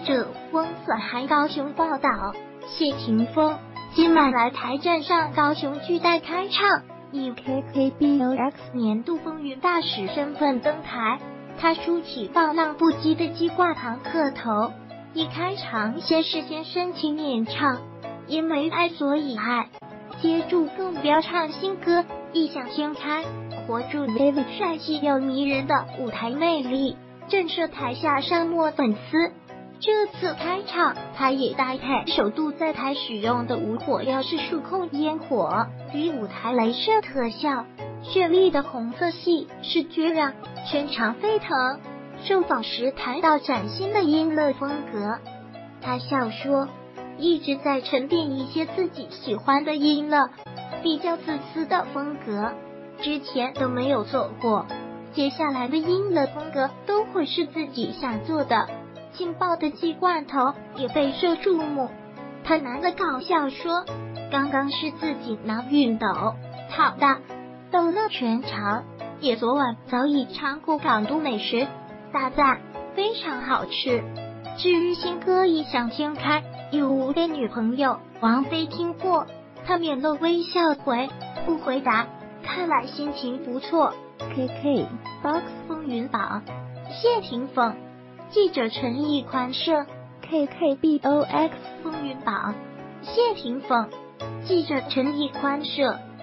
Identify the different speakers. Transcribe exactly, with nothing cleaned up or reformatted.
Speaker 1: 者翁子涵高雄报道，谢霆锋今晚来台站上高雄巨蛋开唱，以 K K B O X 年度风云大使身份登台。他梳起放浪不羁的鸡挂庞克头，一开场先是先深情演唱，因为爱所以爱，接住更飙唱新歌异想天开，活出 David 帅气又迷人的舞台魅力，震慑台下上漠粉丝。这次开场，他也搭配首度在台使用的无火药式数控烟火与舞台雷射特效，绚丽的红色系视觉让全场沸腾。受访时谈到崭新的音乐风格，他笑说，一直在沉淀一些自己喜欢的音乐，比较自私的风格，之前都没有做过，接下来的音乐风格都会是自己想做的。劲爆的鸡罐头也备受注目。他男的搞笑说，刚刚是自己拿熨斗套的，逗乐全场。也昨晚早已尝过港都美食，大赞非常好吃。至于新歌异想天开，有无给女朋友王菲听过，他面露微笑回不回答，看来心情不错。 K K B O X 风云榜，谢霆锋。记者陈奕宽摄 K K B O X 风云榜，谢霆锋。记者陈奕宽摄。